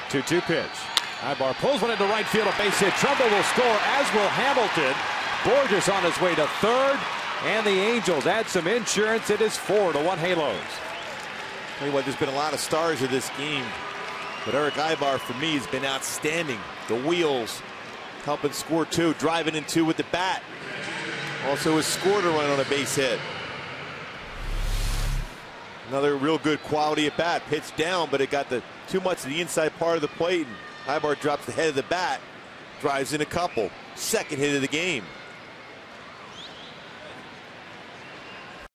2-2 pitch. Ibar pulls one into right field, a base hit. Trumbo will score, as will Hamilton. Borges on his way to third, and the Angels add some insurance. It is 4-1 Halos. Tell you what, there's been a lot of stars of this game, but Erick Ibar for me has been outstanding. The wheels helping score two, driving in two with the bat. Also has scored a run on a base hit. Another real good quality at bat. Pitched down, but it got too much of the inside part of the plate. And Ibar drops the head of the bat, drives in a couple. Second hit of the game.